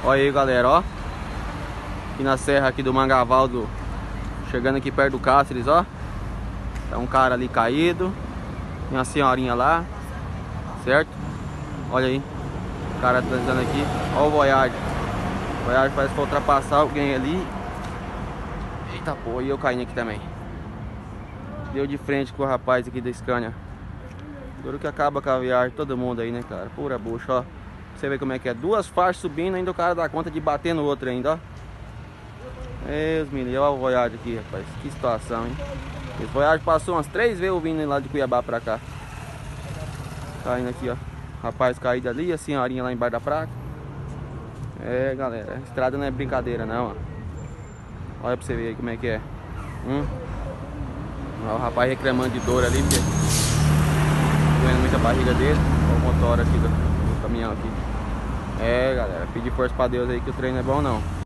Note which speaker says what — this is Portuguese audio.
Speaker 1: Olha aí, galera, ó. Aqui na serra aqui do Mangaval, chegando aqui perto do Cáceres, ó. Tá um cara ali caído. Tem uma senhorinha lá, certo? Olha aí, o cara transando aqui. Olha o Voyage. O Voyage parece que foi ultrapassar alguém ali. Eita porra, e eu caindo aqui também. Deu de frente com o rapaz aqui da Scania. Duro que acaba com a viagem, todo mundo aí, né, cara? Pura bucha, ó. Você vê como é que é. Duas faixas subindo, ainda o cara dá conta de bater no outro ainda, ó. Deus me livre, olha o Voyage aqui, rapaz. Que situação, hein? Esse Voyage passou umas 3 vezes vindo lá de Cuiabá pra cá. Tá indo aqui, ó. Rapaz caído ali, a senhorinha lá embaixo da placa. Galera, a estrada não é brincadeira não, ó. Olha pra você ver aí como é que é. Olha o rapaz reclamando de dor ali, porque doendo muito a barriga dele. Olha o motor aqui do caminhão aqui. Galera, pedir força pra Deus aí que o treino é bom não.